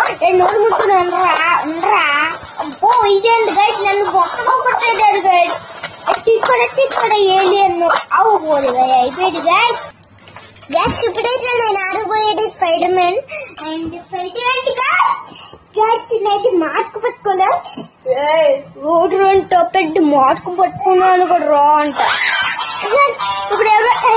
నోరు ముట్టుకున్నాను రా అబ్బో ఇదేంటి గైస్ నన్ను బొక్కలో కొట్టేదారు గైస్ ఎత్తిక్కడ ఏలియన్ అవ్వకూడదు అయిపోయింది గైస్ ఇప్పుడైతే నేను ఆడబోయేది స్పైడర్ మ్యాన్ అండ్ గైస్ నేనైతే మాస్క్ పెట్టుకోలే రోడ్డు రెండు పెద్ద మాస్క్ పట్టుకున్నాను కూడా రా అంట ఇప్పుడు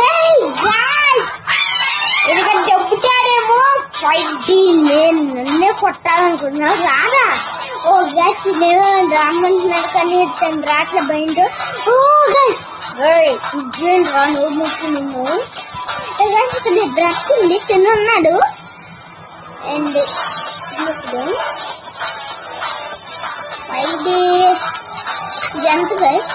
ఎందుకంటే డబ్బుతాడేమో 5D నేను నన్నే కొట్టాలనుకుంటున్నా రాదా ఓ గ్యాస్ నేను రామంటున్నాడు కానీ తను రాట్ల బయట ఓ గ్యాస్ ఇదేం రా నోరు ముట్టుకున్నాము గ్యాస్ ఇక్కడ డ్రెస్ ఉంది తిన్నాడు అండ్ ఇప్పుడు 5D ఎంత గైస్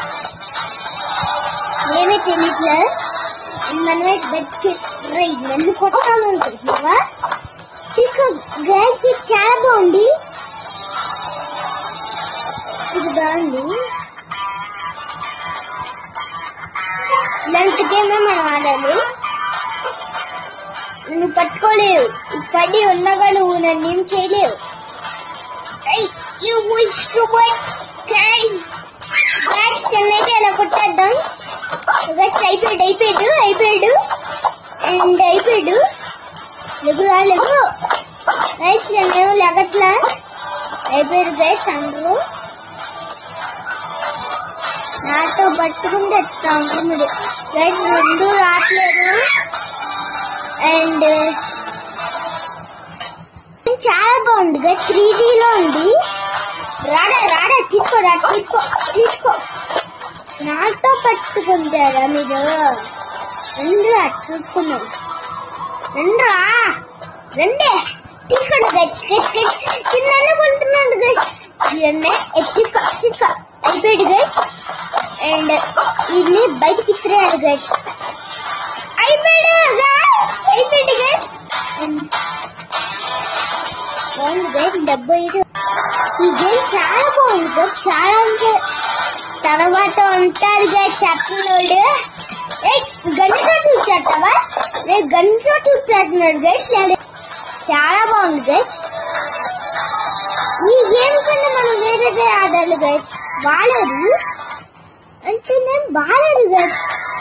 ఏమీ తెలియట్లే మనమే బెడ్కి నన్ను కొట్టాలనుకుంటున్నావా తీసుకో గ్యాస్ చాలా బాగుంది ఇది బాగుంది ఇలాంటి గేమే మనం ఆడాలి నువ్వు పట్టుకోలేవు పడి ఉన్నగా నువ్వు నన్ను ఏం చేయలేవు చెన్నైతే ఎలా కొట్టేద్దాం అయిపోయాడు అండ్ అయిపోయాడు లెగు గైస్ నేనేమో లెగట్లా అయిపోయాడు గైస్ అందరూ నాతో పట్టుకుంటే ఎత్తాడు గైస్ రెండు రావట్లేదు అండ్ చాలా బాగుంది గైస్ 3Dలో ఉంది రాడా తీసుకో నాతో పట్టుకుంటారా మీరు రండిరా చూసుకున్నాం రండే తీసుకోండి గైస్ చిన్న కొంటున్నాడు గైస్ తీసుకో అయిపోయాడు గైస్ అండ్ ఇది బయటకి ఇస్తున్నాడు గైస్ అయిపోయాడు గైస్ బాగుంది గైస్ 75 ఈ గేమ్ చాలా బాగుంది గైస్ చాలా అంటే తర్వాత ఉంటారు గైస్ చెప్పినోడు గంటతో చూసేస్తావా నేను గంటతో చూసేస్తున్నాడు గైస్ చాలా బాగుంది గైస్ ఈ గేమ్ కన్నా మనం వేరేదే ఆడాలి గైస్ బాగాలేదు అంటే నేను బాగాలేదు గైస్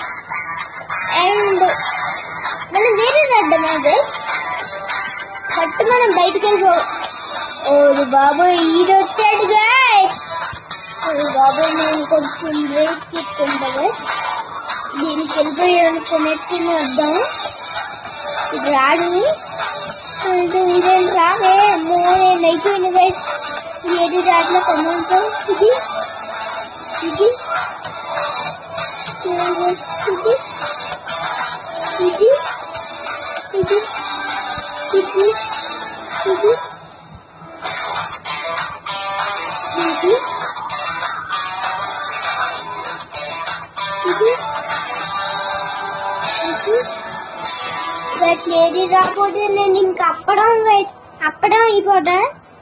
అండ్ మనం వేరే ఆడ్డామా గైస్ బట్ మనం బయటకు వెళ్ళిపో ఓ బాబోయ్ ఈడు వచ్చాడు గైస్ బాబోయ్ నేను కొంచెం బ్రేక్ తీసుకుంటా గైస్ దీనికి వెళ్ళిపోయి అనుకున్నట్టు వద్దాం ఇది రాడు ఇదేం రావే అమ్మో నేను అయిపోయింది గైస్ ఏది రాట్లో కమ్మంటాం ఇది ఏది రాకపోతే నేను ఇంకా అప్పడం అయిపోతా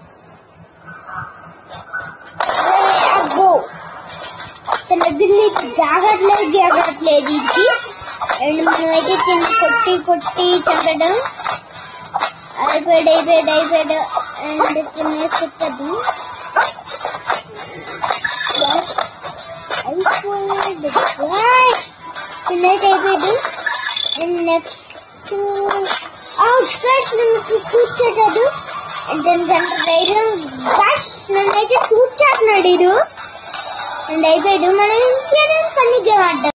అబ్బో తన దగ్గర జాగట్లేదు ఇది అండ్ మనమైతే తిని కొట్టి చక్కడం అయిపోయాడు అండ్ తినేసుకుంటాడు అయిపోయాడు అండ్ నెక్స్ట్ కూర్చోటాడు అండ్ నన్నైతే కూర్చోతున్నాడు అండ్ అయిపోయాడు మనం ఇంకేదైనా పని గేమ్ ఆడ్డాం